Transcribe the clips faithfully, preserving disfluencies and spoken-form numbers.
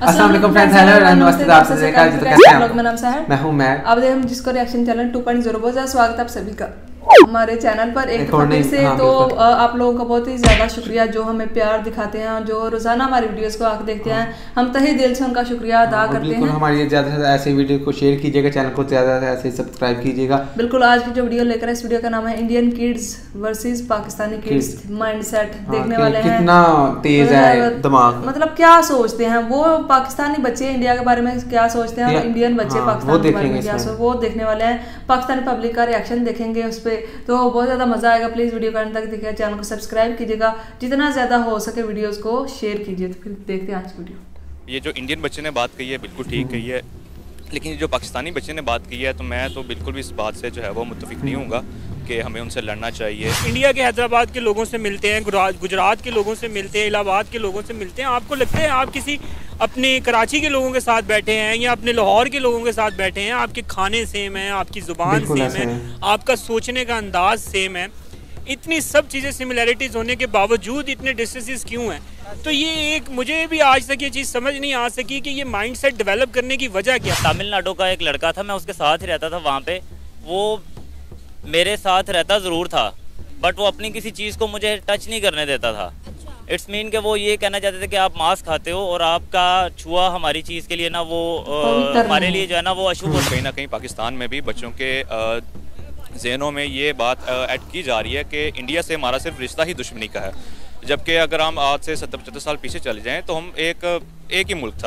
अस्सलाम वालेकुम friends, hello नमस्ते, आप सभी का कैसे हैं आप? मेरा नाम सहर, मैं हूं मैं। अब हम जिसको reaction channel two point zero, बहुत ज़्यादा स्वागत है आप सभी का हमारे चैनल पर एक फिर से। हाँ, तो आप लोगों का बहुत ही ज़्यादा शुक्रिया जो हमें प्यार दिखाते हैं, जो रोज़ाना हमारी वीडियोस को आकर देखते हैं। हम तहे दिल से उनका शुक्रिया अदा करते हैं। हमारी ज़्यादा से ज़्यादा ऐसे वीडियो को शेयर कीजिएगा, चैनल को ज़्यादा से ऐसे सब्सक्राइब कीजिएगा। बिल्कुल, आज की जो वीडियो लेकर है, इस वीडियो का नाम है Indian kids versus Pakistani kids mindset. देखने वाले हैं कितना तेज है दिमाग, मतलब क्या सोचते हैं वो पाकिस्तानी बच्चे इंडिया के बारे में, क्या सोचते हैं और इंडियन बच्चे पाकिस्तान के बारे में क्या सोचते हैं, वो देखने वाले हैं। पाकिस्तानी पब्लिक का रिएक्शन देखेंगे उस पर, तो बहुत ज़्यादा मजा आएगा। प्लीज वीडियो को अंत तक देखिए, चैनल को सब्सक्राइब कीजिएगा, जितना ज्यादा हो सके वीडियोस को शेयर कीजिए। तो फिर देखते हैं आज वीडियो। ये जो इंडियन बच्चे ने बात कही है बिल्कुल ठीक कही है, लेकिन जो पाकिस्तानी बच्चे ने बात की है तो मैं तो बिल्कुल भी इस बात से जो है वो मुत्तफिक नहीं हूँगा कि हमें उनसे लड़ना चाहिए। इंडिया के हैदराबाद के लोगों से मिलते हैं, गुजरात के लोगों से मिलते हैं, इलाहाबाद के लोगों से मिलते हैं, आपको लगता है आप किसी अपने कराची के लोगों के साथ बैठे हैं या अपने लाहौर के लोगों के साथ बैठे हैं। आपके खाने सेम है, आपकी ज़ुबान सेम है, आपका सोचने का अंदाज सेम है। इतनी सब चीज़ें सिमिलैरिटीज़ होने के बावजूद इतने डिफरेंसेस क्यों हैं? तो ये एक मुझे भी आज तक ये चीज़ समझ नहीं आ सकी कि ये माइंडसेट डेवलप करने की वजह क्या। तमिलनाडु का एक लड़का था, मैं उसके साथ ही रहता था वहाँ पे। वो मेरे साथ रहता ज़रूर था, बट वो अपनी किसी चीज़ को मुझे टच नहीं करने देता था। इट्स मीन कि वो ये कहना चाहते थे कि आप मांस खाते हो और आपका छुआ हमारी चीज़ के लिए ना वो आ, हमारे लिए जो है ना वो अशुभ। कहीं ना कहीं पाकिस्तान में भी बच्चों के ज़हनों में ये बात ऐड की जा रही है कि इंडिया से हमारा सिर्फ रिश्ता ही दुश्मनी का है, जबकि अगर हम आज से सत्तर पचहत्तर साल पीछे चले जाएं तो हम एक एक ही मुल्क था।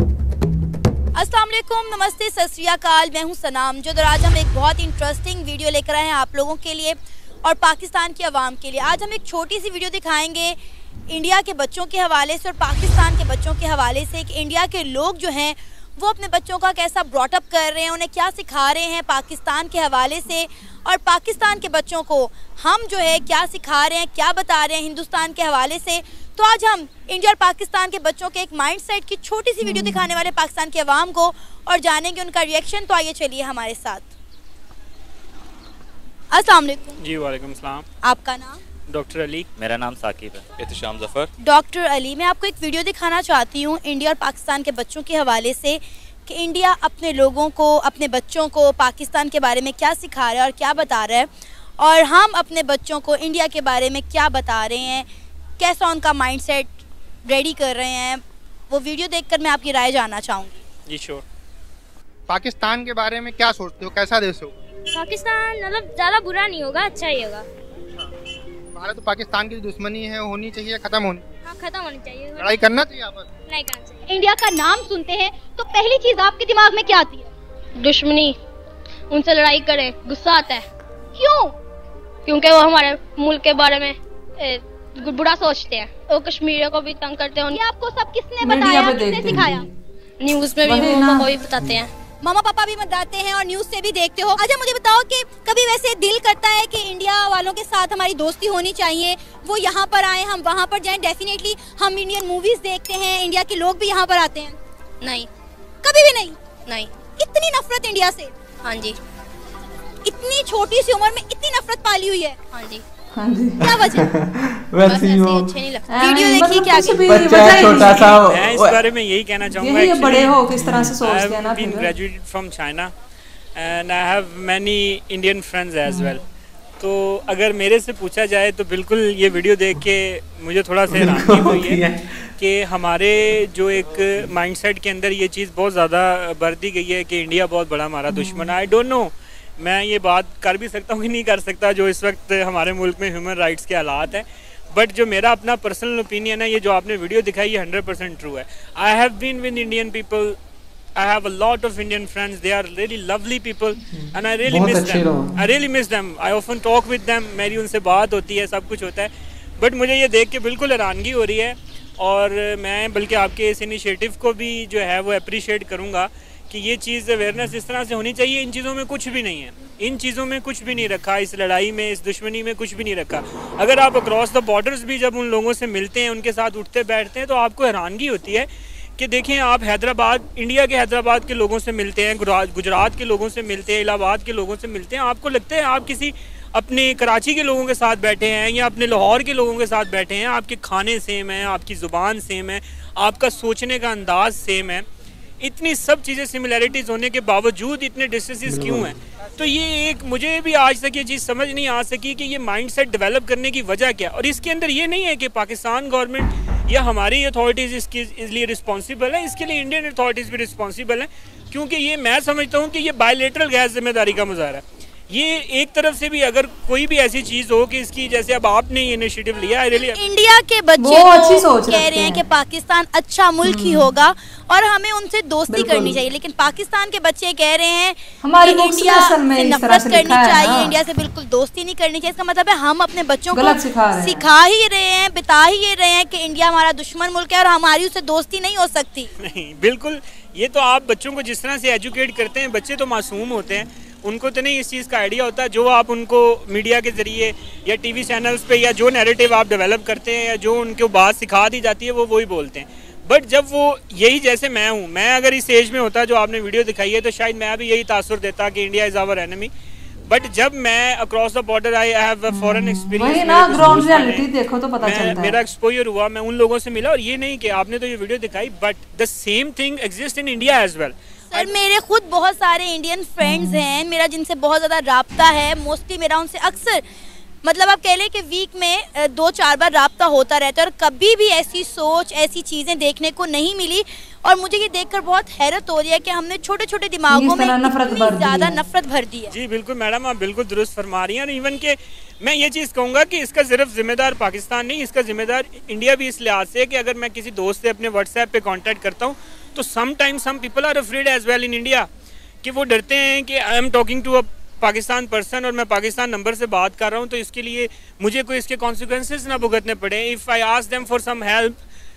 अस्सलाम वालेकुम, नमस्ते, सत श्री अकाल। मैं हूं सनाम, जो आज हम एक बहुत इंटरेस्टिंग वीडियो लेकर आए हैं आप लोगों के लिए और पाकिस्तान की आवाम के लिए। आज हम एक छोटी सी वीडियो दिखाएंगे इंडिया के बच्चों के हवाले से और पाकिस्तान के बच्चों के हवाले से कि इंडिया के लोग जो हैं वो अपने बच्चों का कैसा ब्रॉटअप कर रहे हैं, उन्हें क्या सिखा रहे हैं पाकिस्तान के हवाले से, और पाकिस्तान के बच्चों को हम जो है क्या सिखा रहे हैं, क्या बता रहे हैं हिंदुस्तान के हवाले से। तो आज हम इंडिया और पाकिस्तान के बच्चों के एक माइंडसेट की छोटी सी वीडियो दिखाने वाले पाकिस्तान की आवाम को और जानेंगे उनका रिएक्शन। तो आइए चलिए हमारे साथ। अस्सलाम वालेकुम। जी वालेकुम सलाम। आपका नाम? डॉक्टर अली। मेरा नाम साकिब है। एहतशाम ज़फ़र। डॉक्टर अली, मैं आपको एक वीडियो दिखाना चाहती हूँ इंडिया और पाकिस्तान के बच्चों के हवाले से कि इंडिया अपने लोगों को, अपने बच्चों को पाकिस्तान के बारे में क्या सिखा रहा है और क्या बता रहा है, और हम अपने बच्चों को इंडिया के बारे में क्या बता रहे हैं, कैसा उनका माइंडसेट रेडी कर रहे हैं। वो वीडियो देखकर मैं आपकी राय जानना चाहूँगी। जी श्योर। पाकिस्तान के बारे में क्या सोचते हो, कैसा देश हो? पाकिस्तान मतलब ज़्यादा बुरा नहीं होगा, अच्छा ही होगा। भारत तो पाकिस्तान की दुश्मनी है, होनी चाहिए, खत्म होनी। हाँ, खत्म होनी चाहिए। लड़ाई करना चाहिए आपस में? नहीं करना चाहिए। इंडिया का नाम सुनते हैं तो पहली चीज आपके दिमाग में क्या आती है? दुश्मनी, उनसे लड़ाई करे, गुस्सा आता है। क्यों? क्योंकि वो हमारे मुल्क के बारे में ए, बुरा सोचते हैं। वो कश्मीरियों को भी तंग करते हैं। ये आपको सब किसने बताया, किसने सिखाया? न्यूज में भी मम्मा को भी बताते हैं। मामा पापा भी बताते हैं और न्यूज से भी देखते हो। अच्छा मुझे बताओ कि कभी वैसे दिल करता है कि इंडिया वालों के साथ हमारी दोस्ती होनी चाहिए, वो यहाँ पर आए, हम वहाँ पर जाएं? डेफिनेटली हम इंडियन मूवीज देखते हैं, इंडिया के लोग भी यहाँ पर आते हैं। नहीं, कभी भी नहीं। नहीं। इतनी नफरत इंडिया से? हाँ जी। इतनी छोटी सी उम्र में इतनी नफरत पाली हुई है? हाँ जी। हाँ जी। क्या वजह? वैसे ही अच्छे नहीं लगते। वीडियो देखिए क्या बच्चा छोटा सा। मैं इस बारे में यही कहना चाहूँगा, ये बड़े हो किस तरह से सोचते हैं ना। I've been graduated from China and I have many Indian friends as well. तो अगर मेरे से पूछा जाए तो बिल्कुल ये वीडियो देख के मुझे थोड़ा सा हैरानी हुई है कि हमारे जो एक माइंडसेट के अंदर ये चीज़ बहुत ज़्यादा भर दी गई है कि इंडिया बहुत बड़ा हमारा दुश्मन है। आई डोंट नो, मैं ये बात कर भी सकता हूँ कि नहीं कर सकता जो इस वक्त हमारे मुल्क में ह्यूमन राइट्स के हालात हैं, बट जो मेरा अपना पर्सनल ओपिनियन है, ये जो आपने वीडियो दिखाई ये हंड्रेड परसेंट ट्रू है। I have been with Indian people, I have a lot of Indian friends. They are really lovely people, and I really miss them. I really miss them. I often talk with them. मेरी उनसे बात होती है, सब कुछ होता है, but मुझे ये देख के बिल्कुल हैरानगी हो रही है। और मैं बल्कि आपके इस इनिशिएटिव को भी जो है वो अप्रिशिएट करूँगा कि ये चीज़ अवेयरनेस इस तरह से होनी चाहिए। इन चीज़ों में कुछ भी नहीं है, इन चीज़ों में कुछ भी नहीं रखा, इस लड़ाई में, इस दुश्मनी में कुछ भी नहीं रखा। अगर आप अक्रॉस द बॉर्डर्स भी जब उन लोगों से मिलते हैं, उनके साथ उठते बैठते हैं, तो आपको हैरानगी होती है कि देखें आप हैदराबाद, इंडिया के हैदराबाद के लोगों से मिलते हैं, गुजरात के लोगों से मिलते हैं, इलाहाबाद के लोगों से मिलते हैं, आपको लगता है आप किसी अपने कराची के लोगों के साथ बैठे हैं या अपने लाहौर के लोगों के साथ बैठे हैं। आपके खाने सेम हैं, आपकी ज़ुबान सेम है, आपका सोचने का अंदाज सेम है, इतनी सब चीज़ें सिमिलैरिटीज़ होने के बावजूद इतने डिस्टेंसेस क्यों हैं? तो ये एक मुझे भी आज तक ये चीज़ समझ नहीं आ सकी कि ये माइंडसेट डेवलप करने की वजह क्या। और इसके अंदर ये नहीं है कि पाकिस्तान गवर्नमेंट या हमारी अथॉरिटीज़ इसके इसलिए रिस्पॉन्सिबल है, इसके लिए इंडियन अथॉरिटीज़ भी रिस्पॉन्सिबल हैं, क्योंकि ये मैं समझता हूँ कि ये बायलैटरल गैर जिम्मेदारी का मुजाहरा है। ये एक तरफ से भी अगर कोई भी ऐसी चीज हो कि इसकी, जैसे अब आपने ये इनिशिएटिव लिया, really इंडिया के बच्चे अच्छी सोच कह रहे हैं कि पाकिस्तान अच्छा मुल्क ही होगा और हमें उनसे दोस्ती करनी चाहिए, लेकिन पाकिस्तान के बच्चे कह रहे हैं हमारी इंडिया से नफरत करनी चाहिए, इंडिया से बिल्कुल दोस्ती नहीं करनी चाहिए। इसका मतलब है हम अपने बच्चों को सिखा ही रहे हैं, बिता ही रहे हैं कि इंडिया हमारा दुश्मन मुल्क है और हमारी उससे दोस्ती नहीं हो सकती। नहीं, बिल्कुल, ये तो आप बच्चों को जिस तरह से एजुकेट करते हैं, बच्चे तो मासूम होते हैं, उनको तो नहीं इस चीज़ का आइडिया होता। जो आप उनको मीडिया के ज़रिए या टीवी चैनल्स पे या जो नैरेटिव आप डेवलप करते हैं या जो उनको बात सिखा दी जाती है वो वही बोलते हैं। बट जब वो यही, जैसे मैं हूँ, मैं अगर इस एज में होता जो आपने वीडियो दिखाई है तो शायद मैं भी यही तासुर देता कि India is our enemy. But जब मैं across the border I have a foreign experience, ground reality देखो तो पता चलता है, मेरा एक्सपोजर हुआ, मैं उन लोगों से मिला। और ये नहीं कि आपने तो ये वीडियो दिखाई, but the same thing exist in India as well. Sir मेरे खुद बहुत सारे इंडियन फ्रेंड्स हैं, मेरा जिनसे बहुत ज़्यादा राब्ता है, मोस्टली मेरा उनसे अक्सर, मतलब आप कह लें कि वीक में दो चार बार राब्ता होता रहता है और कभी भी ऐसी सोच, ऐसी चीज़ें देखने को नहीं मिली। और मुझे ये देखकर बहुत हैरत हो रही है कि हमने छोटे छोटे दिमागों में इतनी ज़्यादा नफरत भर दी है। जी बिल्कुल मैडम, आप बिल्कुल दुरुस्त फरमा रही हैं। और इवन के मैं ये चीज़ कहूँगा कि इसका सिर्फ जिम्मेदार पाकिस्तान नहीं, इसका जिम्मेदार इंडिया भी इस लिहाज से कि अगर मैं किसी दोस्त से अपने व्हाट्सएप पे कॉन्टैक्ट करता हूँ तो some time some people are afraid as well in India, कि वो डरते हैं कि I am talking to a Pakistan person और मैं पाकिस्तान नंबर से बात कर रहा हूँ, तो इसके लिए मुझे कोई इसके कॉन्सिक्वेंसेस ना भुगतने पड़े। If I ask them for some help,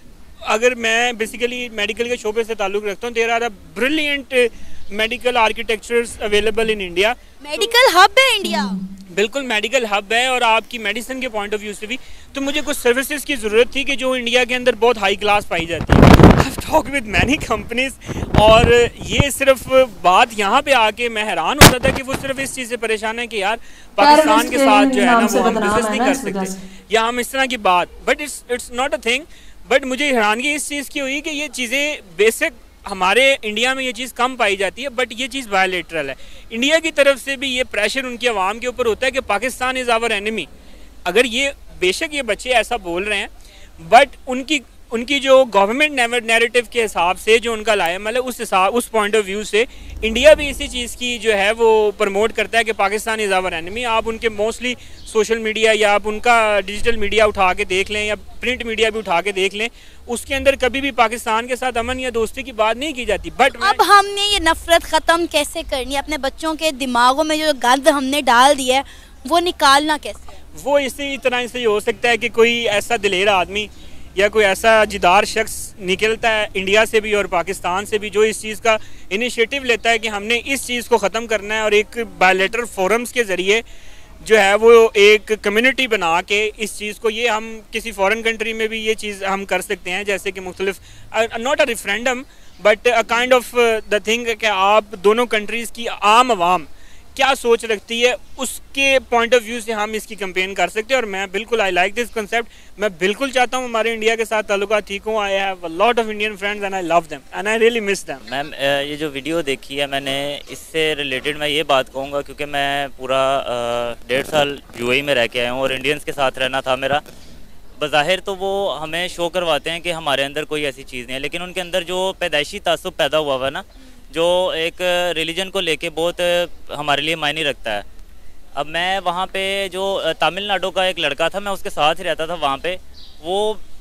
अगर मैं बेसिकली मेडिकल के शोबे से ताल्लुक़ रखता हूँ, there are a brilliant medical architectures available in India. Medical hub है इंडिया, बिल्कुल मेडिकल हब है, और आपकी मेडिसिन के पॉइंट ऑफ व्यू से भी। तो मुझे कुछ सर्विसेज की ज़रूरत थी कि जो इंडिया के अंदर बहुत हाई क्लास पाई जाती है। I have talked with many companies, और ये सिर्फ बात यहाँ पे आके मैं हैरान होता था कि वो सिर्फ इस चीज़ से परेशान है कि यार पाकिस्तान के साथ जो है ना वो हम बिजनेस नहीं कर सकते या हम इस तरह की बात, but it's it's not a thing. But मुझे हैरानगी इस चीज़ की हुई कि ये चीज़ें बेसिक हमारे इंडिया में ये चीज़ कम पाई जाती है, बट ये चीज़ बायलैटरल है। इंडिया की तरफ से भी ये प्रेशर उनकी आवाम के ऊपर होता है कि पाकिस्तान इज़ आवर एनिमी। अगर ये बेशक ये बच्चे ऐसा बोल रहे हैं, बट उनकी उनकी जो गवर्नमेंट नैरेटिव के हिसाब से जो उनका लाया, मतलब उस हिसाब उस पॉइंट ऑफ व्यू से इंडिया भी इसी चीज़ की जो है वो प्रमोट करता है कि पाकिस्तान इज़ आवर एनिमी। आप उनके मोस्टली सोशल मीडिया या आप उनका डिजिटल मीडिया उठा के देख लें या प्रिंट मीडिया भी उठा के देख लें, उसके अंदर कभी भी पाकिस्तान के साथ अमन या दोस्ती की बात नहीं की जाती। बट अब हमने ये नफरत ख़त्म कैसे करनी है? अपने बच्चों के दिमागों में जो गंद हमने डाल दिया है वो निकालना कैसे? वो इसी तरह से हो सकता है कि कोई ऐसा दिलेर आदमी या कोई ऐसा जिदार शख्स निकलता है इंडिया से भी और पाकिस्तान से भी, जो इस चीज़ का इनिशिएटिव लेता है कि हमने इस चीज़ को ख़त्म करना है, और एक बायलैटरल फोरम्स के ज़रिए जो है वो एक कम्युनिटी बना के इस चीज़ को, ये हम किसी फॉरेन कंट्री में भी ये चीज़ हम कर सकते हैं, जैसे कि मुख्तलिफ, not a referendum but a kind of the thing कि आप दोनों कंट्रीज़ की आम आवाम क्या सोच रखती है उसके पॉइंट ऑफ व्यू से हम इसकी कंपेन कर सकते हैं। और मैं बिल्कुल आई लाइक दिस कंसेप्ट, मैं बिल्कुल चाहता हूँ हमारे इंडिया के साथ ताल्लुकात ठीक हों। I have a lot of Indian friends and I love them and I really miss them. Ma'am ये जो वीडियो देखी है मैंने, इससे रिलेटेड मैं ये बात कहूँगा क्योंकि मैं पूरा डेढ़ साल यूएई में रह के आया हूँ और इंडियंस के साथ रहना था मेरा। बज़ाहिर तो वो हमें शो करवाते हैं कि हमारे अंदर कोई ऐसी चीज़ नहीं है, लेकिन उनके अंदर जो पैदाइशी तासुब पैदा हुआ हुआ है ना, जो एक रिलीजन को लेके बहुत हमारे लिए मायने रखता है। अब मैं वहाँ पे जो तमिलनाडु का एक लड़का था, मैं उसके साथ ही रहता था वहाँ पे, वो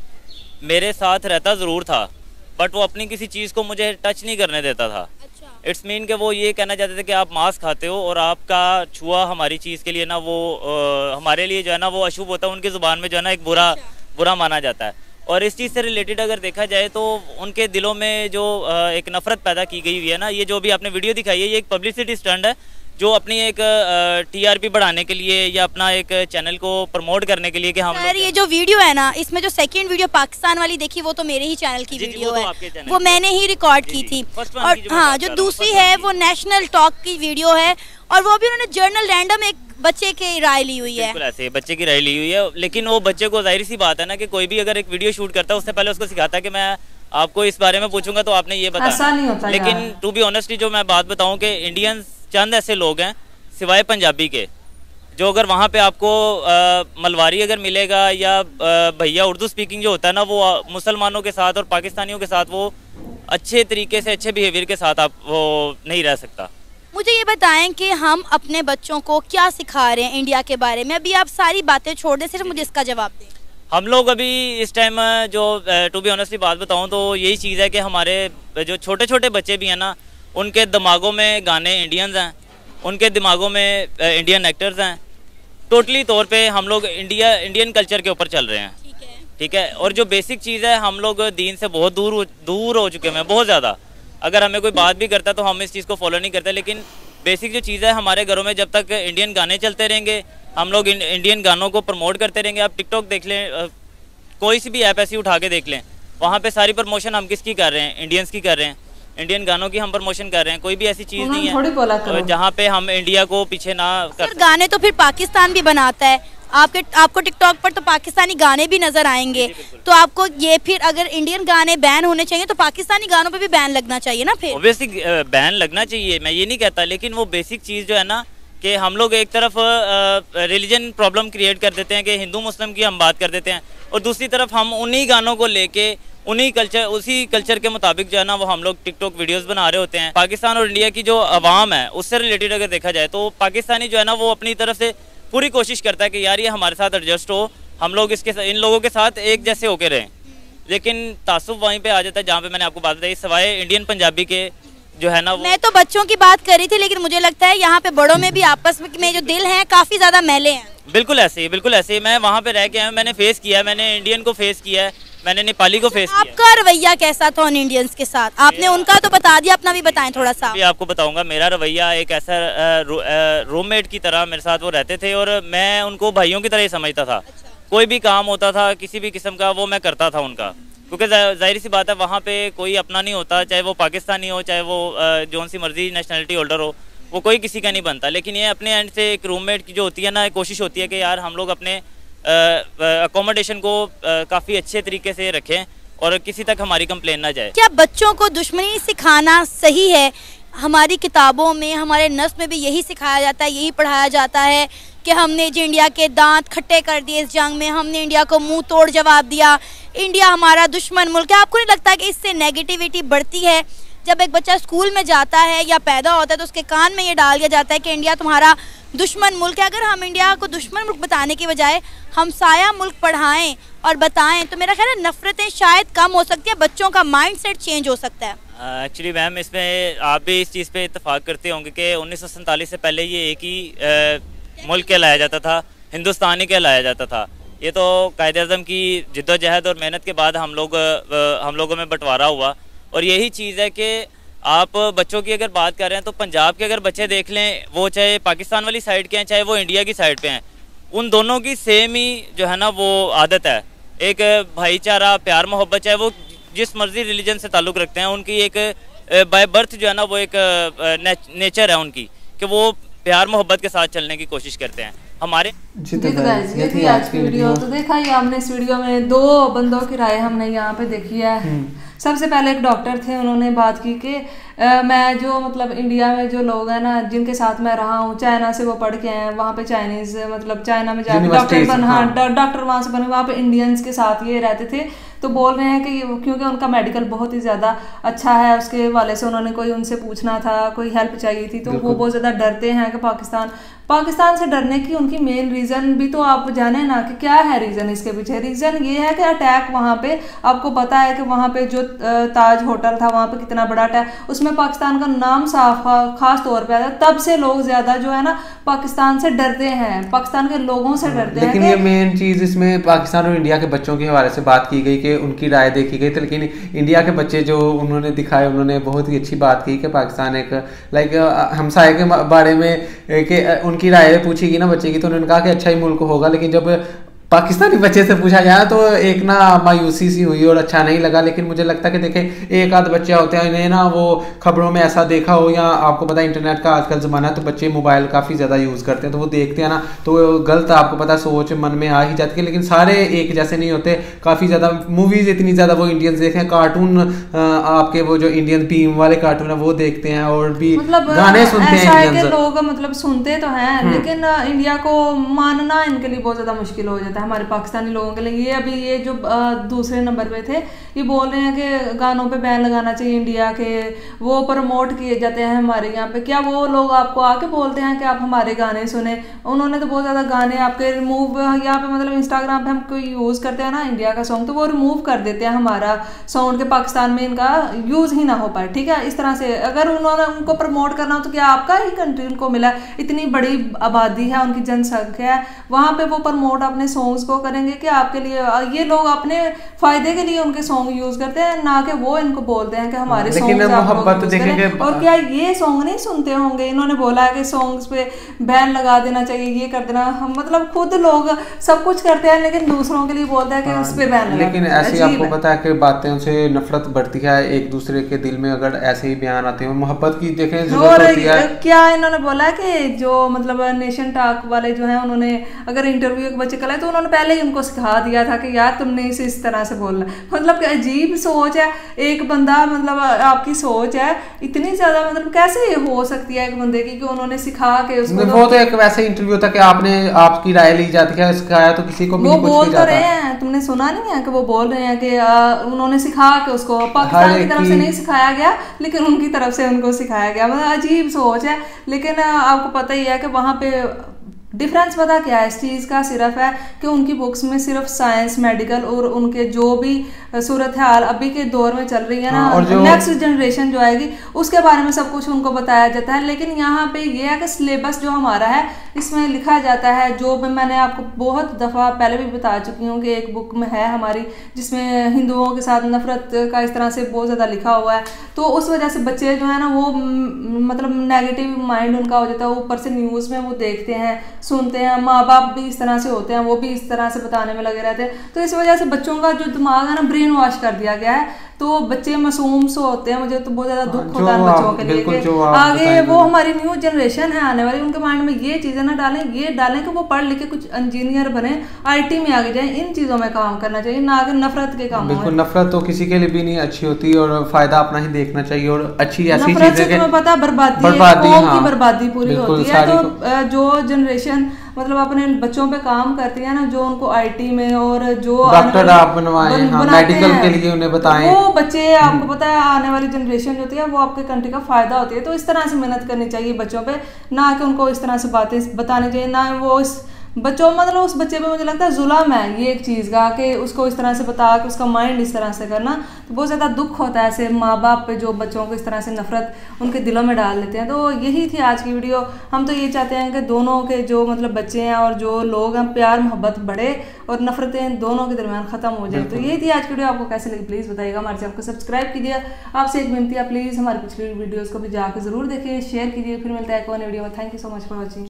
मेरे साथ रहता ज़रूर था बट वो अपनी किसी चीज़ को मुझे टच नहीं करने देता था। इट्स मीन कि वो ये कहना चाहते थे कि आप मांस खाते हो और आपका छुआ हमारी चीज़ के लिए ना वो आ, हमारे लिए जो है ना वो अशुभ होता है, उनकी ज़ुबान में जो है ना एक बुरा बुरा माना जाता है। और इस चीज़ से रिलेटेड अगर देखा जाए तो उनके दिलों में जो एक नफ़रत पैदा की गई हुई है ना, ये जो भी आपने वीडियो दिखाई है ये एक पब्लिसिटी स्टंट है जो अपनी एक टीआरपी बढ़ाने के लिए या अपना एक चैनल को प्रमोट करने के लिए कि हम सर ये जो वीडियो है ना, इसमें जो सेकंड वीडियो पाकिस्तान वाली देखी वो तो मेरे ही चैनल की वीडियो वो है, तो वो मैंने ही रिकॉर्ड की थी। और हाँ, जो दूसरी है वो नेशनल टॉक की वीडियो है और वो भी उन्होंने जर्नल रैंडम एक बच्चे की राय ली हुई है। बिल्कुल ऐसे बच्चे की राय ली हुई है, लेकिन वो बच्चे को जाहिर सी बात है ना कि कोई भी अगर एक वीडियो शूट करता है उससे पहले उसको सिखाता है कि मैं आपको इस बारे में पूछूंगा तो आपने ये बताया। ऐसा नहीं होता लेकिन टू बी ऑनेस्टली जो मैं बात बताऊं कि इंडियंस चंद ऐसे लोग हैं सिवाय पंजाबी के, जो अगर वहाँ पे आपको आ, मलवारी अगर मिलेगा या भैया उर्दू स्पीकिंग जो होता है ना, वो मुसलमानों के साथ और पाकिस्तानियों के साथ वो अच्छे तरीके से अच्छे बिहेवियर के साथ आप वो नहीं रह सकता। मुझे ये बताएं कि हम अपने बच्चों को क्या सिखा रहे हैं इंडिया के बारे में। अभी आप सारी बातें छोड़ दें, सिर्फ मुझे इसका जवाब दें। हम लोग अभी इस टाइम जो टू बी ऑनेस्टली बात बताऊं तो यही चीज़ है कि हमारे जो छोटे छोटे बच्चे भी हैं ना, उनके दिमागों में गाने इंडियंस हैं, उनके दिमागों में इंडियन एक्टर्स हैं। टोटली तौर पे हम लोग इंडिया इंडियन कल्चर के ऊपर चल रहे हैं, ठीक है। और जो बेसिक चीज़ है, हम लोग दीन से बहुत दूर दूर हो चुके हैं, बहुत ज़्यादा। अगर हमें कोई बात भी करता है तो हम इस चीज़ को फॉलो नहीं करते। लेकिन बेसिक जो चीज़ है हमारे घरों में, जब तक इंडियन गाने चलते रहेंगे, हम लोग इंडियन गानों को प्रमोट करते रहेंगे। आप टिकटॉक देख लें, कोई सी भी ऐप ऐसी उठा के देख लें, वहाँ पे सारी प्रमोशन हम किसकी कर रहे हैं? इंडियंस की कर रहे हैं, इंडियन गानों की हम प्रमोशन कर रहे हैं। कोई भी ऐसी चीज़ नहीं है जहाँ पे हम इंडिया को पीछे ना कर। गाने तो फिर पाकिस्तान भी बनाता है, आपके आपको टिकटॉक पर तो पाकिस्तानी गाने भी नजर आएंगे, तो आपको ये फिर अगर इंडियन गाने बैन होने चाहिए तो पाकिस्तानी गानों पे भी बैन लगना चाहिए ना। फिर ऑब्वियसली बैन लगना चाहिए, मैं ये नहीं कहता, लेकिन वो बेसिक चीज़ जो है ना कि हम लोग एक तरफ रिलीजन प्रॉब्लम क्रिएट कर देते हैं कि हिंदू मुस्लिम की हम बात कर देते हैं, और दूसरी तरफ हम उन्हीं गानों को लेके उन्हीं कल्चर उसी कल्चर के मुताबिक जो है ना वो हम लोग टिकटॉक वीडियोस बना रहे होते हैं। पाकिस्तान और इंडिया की जो आवाम है उससे रिलेटेड अगर देखा जाए तो पाकिस्तानी जो है ना वो अपनी तरफ से पूरी कोशिश करता है कि यार ये हमारे साथ एडजस्ट हो, हम लोग इसके इन लोगों के साथ एक जैसे होके रहें। लेकिन तासुब वहीं पे आ जाता है जहाँ पे मैंने आपको बात बताई, सवाए इंडियन पंजाबी के जो है ना। मैं तो बच्चों की बात कर रही थी, लेकिन मुझे लगता है यहाँ पे बड़ों में भी आपस में जो दिल हैं काफी ज्यादा मैले हैं। बिल्कुल ऐसे ही, बिल्कुल ऐसे ही। मैं वहाँ पे रह के आया, मैंने फेस किया है, मैंने इंडियन को फेस किया है, मैंने नेपाली को फेस किया। आपका रवैया कैसा था उन इंडियंस के साथ? आपने उनका तो बता दिया, अपना भी बताएं थोड़ा सा। आपको बताऊंगा, मेरा रवैया एक ऐसा रूममेट की तरह मेरे साथ वो रहते थे और मैं उनको भाइयों की तरह ही समझता था। कोई भी काम होता था किसी भी किस्म का वो मैं करता था उनका, क्योंकि जाहिर सी बात है वहाँ पे कोई अपना नहीं होता, चाहे वो पाकिस्तानी हो चाहे वो जौन सी मर्जी नेशनलिटी होल्डर हो, वो कोई किसी का नहीं बनता। लेकिन ये अपने एंड से एक रूममेट की जो होती है ना, कोशिश होती है कि यार हम लोग अपने अकोमोडेशन को काफ़ी अच्छे तरीके से रखें और किसी तक हमारी कंप्लेन ना जाए। क्या बच्चों को दुश्मनी सिखाना सही है? हमारी किताबों में, हमारे नस्ल में भी यही सिखाया जाता है, यही पढ़ाया जाता है कि हमने जो इंडिया के दांत खट्टे कर दिए इस जंग में, हमने इंडिया को मुंह तोड़ जवाब दिया, इंडिया हमारा दुश्मन मुल्क है। आपको नहीं लगता कि इससे नेगेटिविटी बढ़ती है? जब एक बच्चा स्कूल में जाता है या पैदा होता है तो उसके कान में ये डाल दिया जाता है कि इंडिया तुम्हारा दुश्मन मुल्क है। अगर हम इंडिया को दुश्मन मुल्क बताने की बजाय हम साया मुल्क पढ़ाएं और बताएं तो मेरा ख्याल है नफरतें शायद कम हो सकती है, बच्चों का माइंडसेट चेंज हो सकता है। एक्चुअली मैम इसमें आप भी इस चीज़ पे इत्तेफाक करते होंगे कि उन्नीस सौ सैंतालीस से पहले ये एक ही आ, मुल्क कहलाया जाता था, हिंदुस्तान ही कहलाया जाता था। ये तो कायदे आज़म की जिद्दोजहद और मेहनत के बाद हम लोग हम लोगों में बंटवारा हुआ। और यही चीज़ है कि आप बच्चों की अगर बात कर रहे हैं तो पंजाब के अगर बच्चे देख लें, वो चाहे पाकिस्तान वाली साइड के हैं चाहे वो इंडिया की साइड पे हैं, उन दोनों की सेम ही जो है ना वो आदत है, एक भाईचारा, प्यार मोहब्बत, चाहे वो जिस मर्जी रिलीजन से ताल्लुक़ रखते हैं, उनकी एक बाय बर्थ जो है ना वो एक ने, नेचर है उनकी कि वो प्यार मोहब्बत के साथ चलने की कोशिश करते हैं। हमारे जी तो गाइस ये थी आज की वीडियो। तो देखा ही आपने इस वीडियो में दो बंदों की राय हमने यहाँ पे देखी है। सबसे पहले एक डॉक्टर थे, उन्होंने बात की कि मैं जो मतलब इंडिया में जो लोग हैं ना जिनके साथ मैं रहा हूँ, चाइना से वो पढ़ के आए हैं, वहाँ पे चाइनीज मतलब चाइना में जाके डॉक्टर बन हाँ डॉक्टर वहाँ से बने, वहाँ पे इंडियंस के साथ ये रहते थे। तो बोल रहे हैं कि क्योंकि उनका मेडिकल बहुत ही ज़्यादा अच्छा है, उसके वाले से उन्होंने कोई उनसे पूछना था, कोई हेल्प चाहिए थी, तो वो बहुत ज़्यादा डरते हैं कि पाकिस्तान पाकिस्तान से डरने की उनकी मेन रीज़न भी तो आप जाने ना कि क्या है रीज़न इसके पीछे। रीज़न ये है कि अटैक वहाँ पे आपको पता है कि वहाँ पे जो ताज होटल था वहाँ पे कितना बड़ा अटैक, उसमें पाकिस्तान का नाम साफ खास तौर पे आया, तब से लोग ज़्यादा जो है ना पाकिस्तान से डरते हैं, पाकिस्तान के लोगों से डरते हैं। लेकिन ये मेन चीज़ इसमें पाकिस्तान और इंडिया के बच्चों के हवाले से बात की गई कि उनकी राय देखी गई थी, लेकिन इंडिया के बच्चे जो उन्होंने दिखाए उन्होंने बहुत ही अच्छी बात की कि पाकिस्तान एक लाइक हमसाये के बारे में कि उनकी राय पूछी गई ना बच्चे की, तो उन्होंने कहा कि अच्छा ही मुल्क होगा। लेकिन जब पाकिस्तानी बच्चे से पूछा जाए तो एक ना मायूसी सी हुई और अच्छा नहीं लगा, लेकिन मुझे लगता है कि देखें एक आध बच्चे होते हैं इन्हें ना वो खबरों में ऐसा देखा हो, या आपको पता है इंटरनेट का आजकल ज़माना है तो बच्चे मोबाइल काफ़ी ज़्यादा यूज़ करते हैं, तो वो देखते हैं ना तो गलत आपको पता सोच मन में आ ही जाती है। लेकिन सारे एक जैसे नहीं होते, काफ़ी ज़्यादा मूवीज़ इतनी ज़्यादा वो इंडियंस देखें, कार्टून आपके वो जो इंडियन भीम वाले कार्टून है वो देखते हैं और भी मतलब गाने सुनते हैं। लोग मतलब सुनते तो हैं लेकिन इंडिया को मानना इनके लिए बहुत ज़्यादा मुश्किल हो जाता है, हमारे पाकिस्तानी लोगों के लिए। ये अभी ये जो दूसरे नंबर पे थे ये बोल रहे हैं कि गानों पे बैन लगाना चाहिए इंडिया के, वो प्रमोट किए जाते हैं हमारे यहाँ पे। क्या वो लोग आपको आके बोलते हैं कि आप हमारे गाने सुने? उन्होंने तो बहुत ज़्यादा गाने आपके रिमूव यहाँ पे मतलब इंस्टाग्राम पे हम कोई यूज़ करते हैं ना इंडिया का सॉन्ग तो वो रिमूव कर देते हैं हमारा सॉन्ग के, पाकिस्तान में इनका यूज़ ही ना हो पाए। ठीक है, इस तरह से अगर उन्होंने उनको प्रमोट करना हो तो क्या आपका ही कंट्री उनको मिला? इतनी बड़ी आबादी है, उनकी जनसंख्या है, वहाँ पे वो प्रमोट अपने सॉन्ग्स को करेंगे कि आपके लिए? ये लोग अपने फायदे के लिए उनके सॉन्ग यूज करते हैं, ना कि वो इनको बोलते हैं कि हमारे सॉन्ग्स आप देखेंगे। और क्या ये सॉन्ग नहीं सुनते होंगे? इन्होंने बोला है कि सॉन्ग्स पे बैन लगा देना चाहिए, ये कर देना। हम मतलब खुद लोग सब कुछ करते हैं लेकिन दूसरों के लिए बोलते हैं कि उस पे बैन लगा। लेकिन ऐसी आपको पता है कि बातें से नफरत बढ़ती है एक दूसरे के दिल में अगर ऐसे ही बयान आते हैं। मोहब्बत की देखें जरूरत होती है। क्या इन्होंने बोला है कि जो मतलब नेशन टॉक वाले जो है उन्होंने अगर इंटरव्यू के बच्चे कराए तो उन्होंने पहले ही उनको सिखा दिया था कि यार तुमने इसे इस तरह से बोलना। मतलब कि अजीब सोच है एक बंदा, मतलब आपकी सोच है इतनी ज्यादा, मतलब कैसे हो सकती है एक बंदे की कि उन्होंने सिखा के उसको? वो तो एक वैसे इंटरव्यू था कि आपने आपकी राय ली जाती है, सिखाया तो किसी को भी वो बोल तो रहे हैं, तुमने सुना नहीं है कि वो बोल रहे हैं कि आ, उन्होंने सिखा के उसको पाकिस्तान की तरफ से नहीं सिखाया गया लेकिन उनकी तरफ से उनको सिखाया गया। मतलब अजीब सोच है। लेकिन आपको पता ही है कि वहाँ पे डिफरेंस पता क्या है इस चीज़ का? सिर्फ है कि उनकी बुक्स में सिर्फ साइंस, मेडिकल और उनके जो भी सूरत हाल अभी के दौर में चल रही है ना, और नेक्स्ट जनरेशन जो आएगी उसके बारे में सब कुछ उनको बताया जाता है। लेकिन यहाँ पे ये है कि सिलेबस जो हमारा है इसमें लिखा जाता है, जो भी मैंने आपको बहुत दफ़ा पहले भी बता चुकी हूँ कि एक बुक में है हमारी जिसमें हिंदुओं के साथ नफरत का इस तरह से बहुत ज़्यादा लिखा हुआ है। तो उस वजह से बच्चे जो है ना वो मतलब नेगेटिव माइंड उनका हो जाता है, ऊपर से न्यूज़ में वो देखते हैं सुनते हैं, माँ बाप भी इस तरह से होते हैं, वो भी इस तरह से बताने में लगे रहते हैं। तो इस वजह से बच्चों का जो दिमाग है ना ब्रेन वॉश कर दिया गया है, तो बच्चे मासूम से होते हैं। मुझे तो बहुत ज्यादा दुख होता है बच्चों के लिए कि आगे वो हमारी न्यू जनरेशन है आने वाली, उनके माइंड में ये चीजें ना डालें, ये डालें कि वो पढ़ लिख के कुछ इंजीनियर बने, आईटी में आगे जाए। इन चीजों में काम करना चाहिए, ना कि नफरत के काम। बिल्कुल, नफरत तो किसी के लिए भी नहीं अच्छी होती और फायदा अपना ही देखना चाहिए। और अच्छी ऐसी नफरत से तुम्हें पता बर्बादी, बर्बादी कौम की बर्बादी पूरी होती है। तो जो जनरेशन मतलब अपने बच्चों पे काम करती है ना, जो उनको आईटी में और जो डॉक्टर आप बनवाएं, हाँ, मेडिकल के लिए उन्हें बताएं, वो बच्चे आपको पता है आने वाली जनरेशन जो होती है वो आपके कंट्री का फायदा होती है। तो इस तरह से मेहनत करनी चाहिए बच्चों पे, ना कि उनको इस तरह से बातें बतानी चाहिए, ना वो इस बच्चों मतलब उस बच्चे पे मुझे लगता है जुल्म है ये एक चीज़ का कि उसको इस तरह से बता के उसका माइंड इस तरह से करना। तो बहुत ज़्यादा दुख होता है ऐसे माँ बाप पे जो बच्चों को इस तरह से नफरत उनके दिलों में डाल देते हैं। तो यही थी आज की वीडियो। हम तो ये चाहते हैं कि दोनों के जो मतलब बच्चे हैं और जो लोग हैं प्यार मोहब्बत बढ़े और नफरतें दोनों के दरमियान ख़त्म हो जाए। तो यही थी आज की वीडियो। आपको कैसे लगी प्लीज़ बताइएगा। हमारे चैनल को सब्सक्राइब कीजिए। आपसे एक विनती है, प्लीज़ हमारी पिछली वीडियोज़ को भी जाकर जरूर देखिए, शेयर कीजिए। फिर मिलता है एक और वीडियो में। Thank you so much for watching.